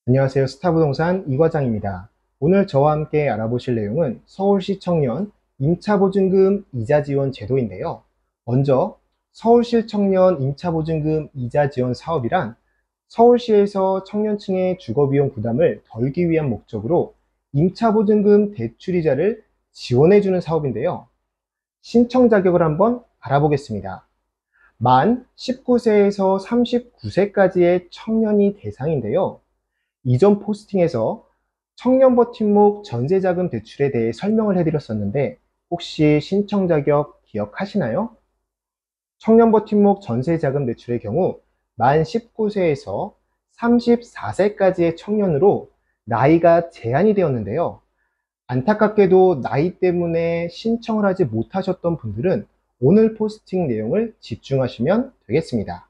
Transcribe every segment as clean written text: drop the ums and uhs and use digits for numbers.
안녕하세요. 스타부동산 이과장입니다. 오늘 저와 함께 알아보실 내용은 서울시 청년 임차보증금 이자지원 제도인데요. 먼저 서울시 청년 임차보증금 이자지원 사업이란 서울시에서 청년층의 주거비용 부담을 덜기 위한 목적으로 임차보증금 대출이자를 지원해주는 사업인데요. 신청 자격을 한번 알아보겠습니다. 만 19세에서 39세까지의 청년이 대상인데요. 이전 포스팅에서 청년 버팀목 전세자금 대출에 대해 설명을 해드렸었는데 혹시 신청 자격 기억하시나요? 청년 버팀목 전세자금 대출의 경우 만 19세에서 34세까지의 청년으로 나이가 제한이 되었는데요. 안타깝게도 나이 때문에 신청을 하지 못하셨던 분들은 오늘 포스팅 내용을 집중하시면 되겠습니다.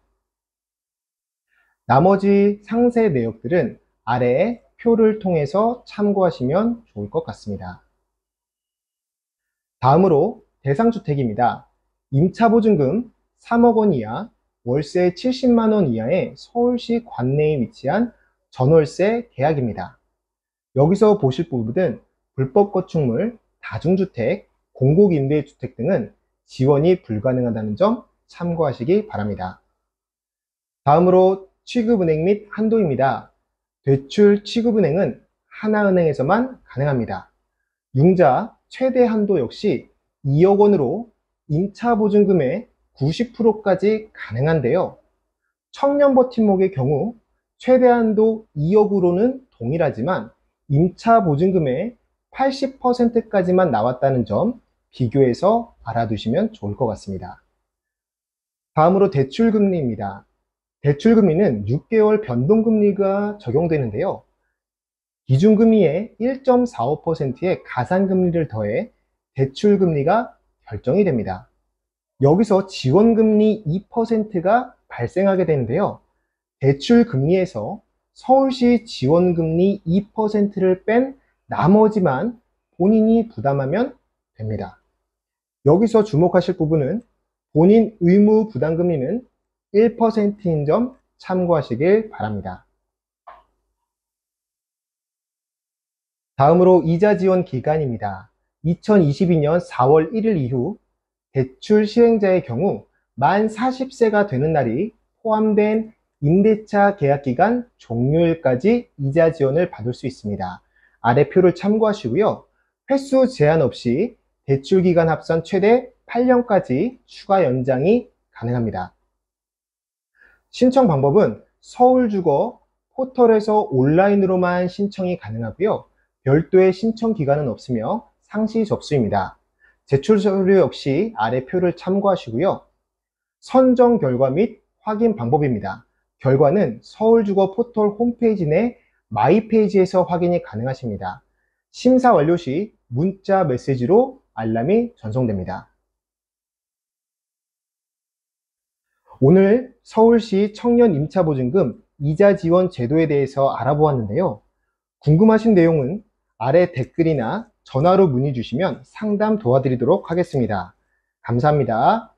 나머지 상세 내역들은 아래의 표를 통해서 참고하시면 좋을 것 같습니다. 다음으로 대상주택입니다. 임차보증금 3억 원 이하, 월세 70만 원 이하의 서울시 관내에 위치한 전월세 계약입니다. 여기서 보실 부분은 불법 건축물, 다중주택, 공공임대주택 등은 지원이 불가능하다는 점 참고하시기 바랍니다. 다음으로 취급은행 및 한도입니다. 대출 취급은행은 하나은행에서만 가능합니다. 융자 최대 한도 역시 2억 원으로 임차보증금의 90%까지 가능한데요. 청년 버팀목의 경우 최대 한도 2억으로는 동일하지만 임차보증금의 80%까지만 나왔다는 점 비교해서 알아두시면 좋을 것 같습니다. 다음으로 대출금리입니다. 대출금리는 6개월 변동금리가 적용되는데요. 기준금리의 1.45%의 가산금리를 더해 대출금리가 결정이 됩니다. 여기서 지원금리 2%가 발생하게 되는데요. 대출금리에서 서울시 지원금리 2%를 뺀 나머지만 본인이 부담하면 됩니다. 여기서 주목하실 부분은 본인 의무 부담금리는 1%인 점 참고하시길 바랍니다. 다음으로 이자 지원 기간입니다. 2022년 4월 1일 이후 대출 시행자의 경우 만 40세가 되는 날이 포함된 임대차 계약기간 종료일까지 이자 지원을 받을 수 있습니다. 아래 표를 참고하시고요. 횟수 제한 없이 대출 기간 합산 최대 8년까지 추가 연장이 가능합니다. 신청 방법은 서울주거 포털에서 온라인으로만 신청이 가능하고요. 별도의 신청 기간은 없으며 상시 접수입니다. 제출 서류 역시 아래 표를 참고하시고요. 선정 결과 및 확인 방법입니다. 결과는 서울주거 포털 홈페이지 내 마이 페이지에서 확인이 가능하십니다. 심사 완료 시 문자 메시지로 알람이 전송됩니다. 오늘 서울시 청년 임차보증금 이자 지원 제도에 대해서 알아보았는데요. 궁금하신 내용은 아래 댓글이나 전화로 문의 주시면 상담 도와드리도록 하겠습니다. 감사합니다.